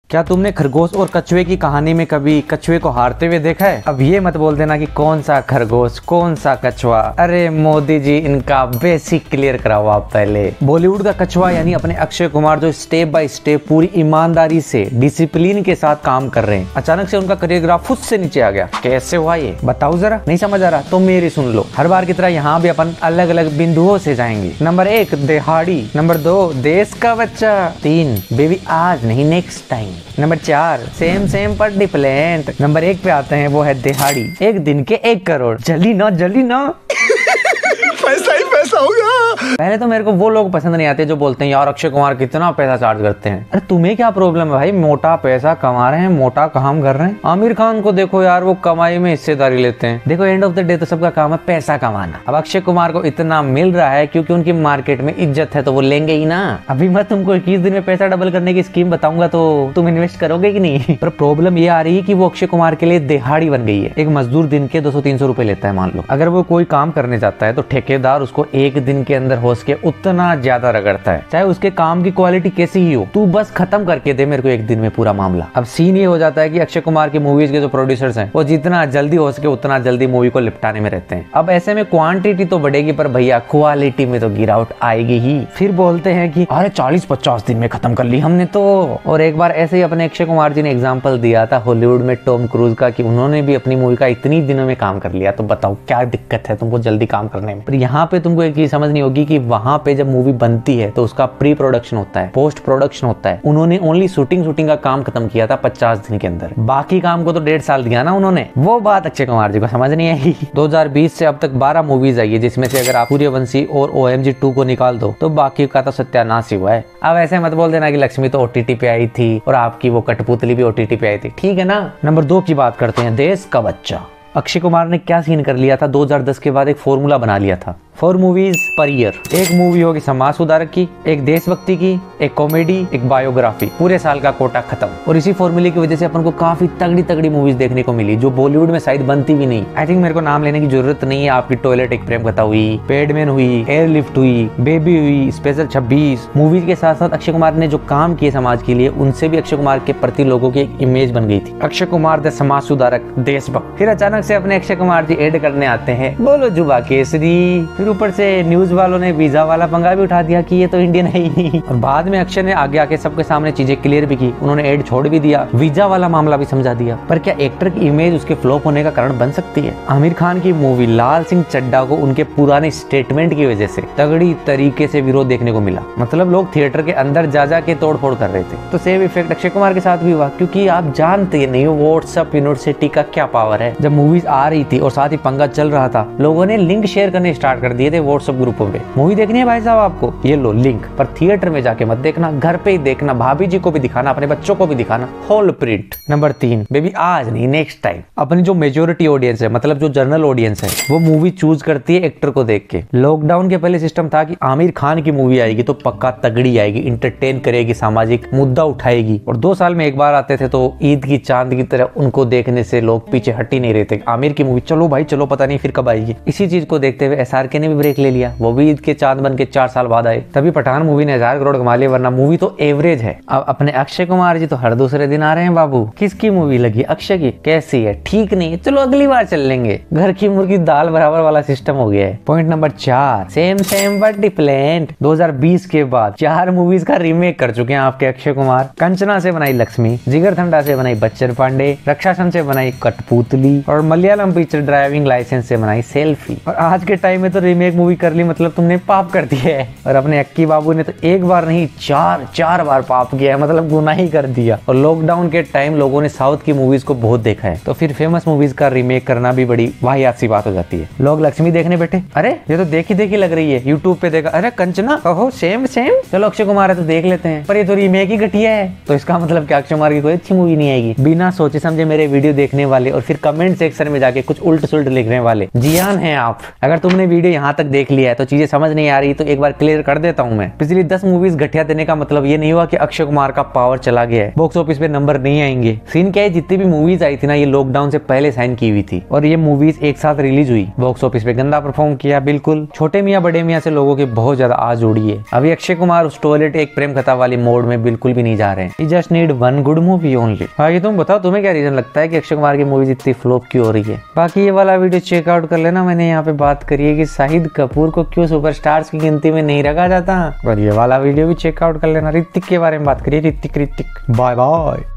क्या तुमने खरगोश और कछुए की कहानी में कभी कछुए को हारते हुए देखा है? अब ये मत बोल देना कि कौन सा खरगोश कौन सा कछुआ। अरे मोदी जी, इनका बेसिक क्लियर कराओ आप पहले। बॉलीवुड का कछुआ यानी अपने अक्षय कुमार जो स्टेप बाय स्टेप पूरी ईमानदारी से डिसिप्लिन के साथ काम कर रहे हैं, अचानक से उनका करियर ग्राफ खुद से नीचे आ गया। कैसे हुआ ये बताओ जरा। नहीं समझ आ रहा तो मेरी सुन लो। हर बार की तरह यहाँ भी अपन अलग अलग बिंदुओं से जाएंगे। नंबर 1 दिहाड़ी, नंबर 2 देश का बच्चा, 3 बेबी आज नहीं नेक्स्ट टाइम, नंबर 4 सेम पर डिफरेंट। नंबर 1 पे आते हैं, वो है दिहाड़ी। एक दिन के 1 करोड़। जल्दी ना पैसा ही पैसा होगा। पहले तो मेरे को वो लोग पसंद नहीं आते जो बोलते हैं यार अक्षय कुमार कितना पैसा चार्ज करते हैं। अरे तुम्हें क्या प्रॉब्लम है भाई, मोटा पैसा कमा रहे हैं, मोटा काम कर रहे हैं। आमिर खान को देखो यार, वो कमाई में हिस्सेदारी लेते हैं। देखो एंड ऑफ द डे तो सबका काम है पैसा कमाना। अब अक्षय कुमार को इतना मिल रहा है क्योंकि उनकी मार्केट में इज्जत है, तो वो लेंगे ही ना। अभी मैं तुमको 21 दिन में पैसा डबल करने की स्कीम बताऊंगा तो तुम इन्वेस्ट करोगे कि नहीं? पर प्रॉब्लम ये आ रही है कि वो अक्षय कुमार के लिए दिहाड़ी बन गई है। एक मजदूर दिन के 200-300 रुपए लेता है मान लो। अगर वो कोई काम करने जाता है तो ठेकेदार उसको एक दिन के अंदर हो सके उतना ज्यादा रगड़ता है, चाहे उसके काम की क्वालिटी कैसी ही हो। तू बस खत्म करके दे मेरे को एक दिन में पूरा मामला। अब सीन ये हो जाता है कि अक्षय कुमार की मूवीज के जो प्रोड्यूसर्स हैं वो जितना जल्दी हो सके उतना जल्दी मूवी को लिपटाने में रहते हैं। अब ऐसे में क्वांटिटी तो बढ़ेगी पर भैया क्वालिटी में तो गिरावट आएगी ही। फिर बोलते हैं कि अरे 40-50 दिन में खत्म कर ली हमने तो। और एक बार ऐसे ही अपने अक्षय कुमार जी ने एग्जाम्पल दिया था हॉलीवुड में टॉम क्रूज का, कि उन्होंने भी अपनी मूवी का इतनी दिनों में काम कर लिया। तो बताओ क्या दिक्कत है तुमको जल्दी काम करने में। पर यहाँ पे तुमको एक चीज समझनी होगी कि वहां पे जब मूवी बनती है तो उसका प्री प्रोडक्शन होता है, पोस्ट प्रोडक्शन होता है। उन्होंने ओनली शूटिंग का काम खत्म किया था 50 दिन के अंदर, बाकी काम को तो 1.5 साल दिया ना उन्होंने। वो बात अक्षय कुमार जी को समझ नहीं आई। 2020 से अब तक 12 मूवीज आई है, जिसमें से अगर आप सूर्यवंशी और OMG 2 को निकाल दो तो बाकी का तो सत्यानाश ही हुआ है। अब ऐसे मत बोल देना कि लक्ष्मी तो OTT पे आई थी और आपकी वो कठपुतली भी OTT पे आई थी, ठीक है ना। नंबर 2 की बात करते हैं, देश का बच्चा। अक्षय कुमार ने क्या सीन कर लिया था, 2010 के बाद एक फॉर्मूला बना लिया था, 4 मूवीज पर ईयर। एक मूवी होगी समाज सुधारक की, एक देशभक्ति की, एक कॉमेडी, एक बायोग्राफी। पूरे साल का कोटा खत्म। और इसी फॉर्मूले की वजह से अपन को काफी तगड़ी मूवीज देखने को मिली जो बॉलीवुड में शायद बनती भी नहीं। आई थिंक मेरे को नाम लेने की जरूरत नहीं है। आपकी टॉयलेट एक प्रेम कथा हुई, पैडमैन हुई, एयरलिफ्ट हुई, बेबी हुई, स्पेशल 26 मूवीज के साथ साथ अक्षय कुमार ने जो काम किए समाज के लिए, उनसे भी अक्षय कुमार के प्रति लोगों की एक इमेज बन गई थी। अक्षय कुमार द समाज सुधारक, देशभक्त। फिर अचानक से अपने अक्षय कुमार जी एड करने आते हैं, बोलो जुबा केसरी। फिर ऊपर से न्यूज वालों ने वीजा वाला पंगा भी उठा दिया कि ये तो इंडियन है ही नहीं। और बाद में अक्षय ने आगे आके सबके सामने चीजें क्लियर भी की। उन्होंने एड छोड़ भी दिया, वीजा वाला मामला भी समझा दिया। पर क्या एक्टर की इमेज उसके फ्लॉप होने का कारण बन सकती है? आमिर खान की मूवी लाल सिंह चड्ढा को उनके पुराने स्टेटमेंट की वजह से तगड़ी तरीके से विरोध देखने को मिला। मतलब लोग थिएटर के अंदर जा के तोड़फोड़ कर रहे थे। तो सेम इफेक्ट अक्षय कुमार के साथ भी हुआ, क्योंकि आप जानते नहीं हो व्हाट्सएप यूनिवर्सिटी का क्या पावर है। जब मूवीज आ रही थी और साथ ही पंगा चल रहा था, लोगों ने लिंक शेयर करने स्टार्ट कर दिए थे व्हाट्सएप ग्रुपों पे। मूवी देखनी है भाई साहब आपको, ये लो लिंक। पर थिएटर में जाके मत देखना, घर पे ही देखना, भाभी जी को भी दिखाना, अपने बच्चों को भी दिखाना, होल प्रिंट। नंबर 3 बेबी आज नहीं नेक्स्ट टाइम। अपनी जो मेजोरिटी ऑडियंस है, मतलब जो जनरल ऑडियंस है, वो मूवी चूज करती है एक्टर को देख के। लॉकडाउन के पहले सिस्टम था कि आमिर खान की मूवी आएगी तो पक्का तगड़ी आएगी, इंटरटेन करेगी, सामाजिक मुद्दा उठाएगी। और 2 साल में एक बार आते थे तो ईद की चांद की तरह उनको देखने से लोग पीछे हट ही नहीं रहे थे। आमिर की मूवी चलो भाई चलो, पता नहीं फिर कब आएगी। इसी चीज को देखते हुए SRK ने भी ब्रेक ले लिया, वो भी ईद के चांद बन के 4 साल बाद आए। तभी पठान मूवी ने 1000 करोड़ कमा लिया, वरना मूवी तो एवरेज है। अब अपने अक्षय कुमार जी तो हर दूसरे दिन आ रहे हैं बाबू। किसकी मूवी लगी? अक्षय की। कैसी है? ठीक नहीं है, चलो अगली बार चल लेंगे। घर की मुर्गी दाल बराबर वाला सिस्टम हो गया है। Point number 4 same but different. 2020 के बाद 4 मूवीज का रीमेक कर चुके हैं आपके अक्षय कुमार। कंचना से बनाई लक्ष्मी, जिगरथंडा से बनाई बच्चन पांडे, रक्षासन से बनाई कठपुतली और मलयालम पिक्चर ड्राइविंग लाइसेंस से बनाई सेल्फी। और आज के टाइम में तो रीमेक मूवी कर ली मतलब तुमने पाप कर दिया है। और अपने अक्की बाबू ने तो एक बार नहीं 4 बार पाप किया है, मतलब गुनाह ही कर दिया। और लॉकडाउन के टाइम लोगों ने साउथ की मूवीज को बहुत देखा है, तो फिर फेमस मूवीज का रीमेक करना भी बड़ी वाहियात सी बात हो जाती है। लोग लक्ष्मी देखने बैठे, अरे ये तो देखी लग रही है, यूट्यूब पे देखा, अरे कंचना ओहो सेम चलो अक्षय कुमार है तो देख लेते हैं, पर ये तो रीमेक ही घटिया है। तो इसका मतलब क्या अक्षय कुमार की कोई अच्छी मूवी नहीं आएगी? बिना सोचे समझे मेरे वीडियो देखने वाले और फिर कमेंट सेक्शन में जाके कुछ उल्ट सुल्ट लिखने वाले जियान है आप। अगर तुमने वीडियो यहाँ यहाँ तक देख लिया है तो चीजें समझ नहीं आ रही, तो एक बार क्लियर कर देता हूँ मैं। पिछली 10 मूवीज घटिया देने का मतलब ये नहीं हुआ कि अक्षय कुमार का पावर चला गया है, बॉक्स ऑफिस पे नंबर नहीं आएंगे। सीन क्या है, जितनी भी मूवीज आई थी ना ये लॉकडाउन से पहले साइन की हुई थी और ये मूवीज एक साथ रिलीज हुई, बॉक्स ऑफिस पे गंदा परफॉर्म किया। बिल्कुल छोटे मियाँ बड़े मियाँ से लोगों की बहुत ज्यादा आज उड़ी है। अभी अक्षय कुमार उस टॉयलेट एक प्रेम कथा वाली मोड में बिल्कुल भी नहीं जा रहे हैं। You just need one good movie only। बाकी तुम बताओ तुम्हें क्या रीजन लगता है कि अक्षय कुमार की मूवीज इतनी फ्लॉप क्यों हो रही है। बाकी ये वाला वीडियो चेकआउट कर लेना। मैंने यहाँ पे बात करी है कि शाहिद कपूर को क्यों सुपरस्टार्स की गिनती में नहीं रखा जाता, और ये वाला वीडियो भी चेकआउट कर लेना। ऋतिक के बारे में बात करिए, ऋतिक। Bye bye.